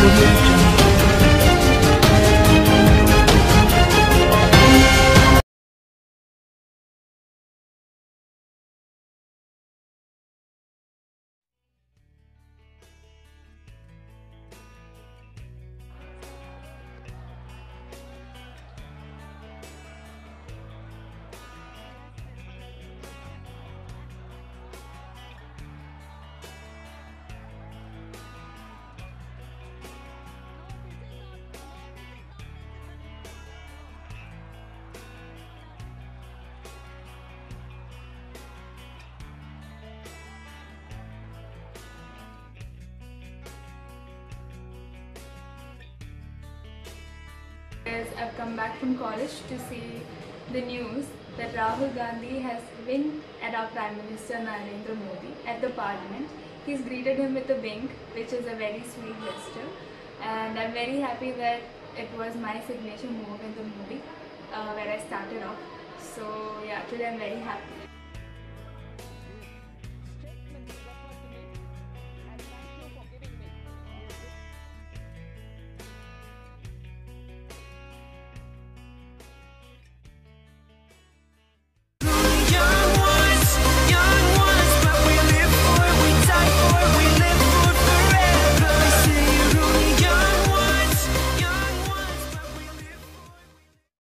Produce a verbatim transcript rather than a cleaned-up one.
Audio Jungle. As I've come back from college to see the news that Rahul Gandhi has been at our Prime Minister Narendra Modi at the Parliament. He's greeted him with a wink, which is a very sweet gesture, and I'm very happy that it was my signature move in the movie uh, where I started off. So yeah, today I'm very happy.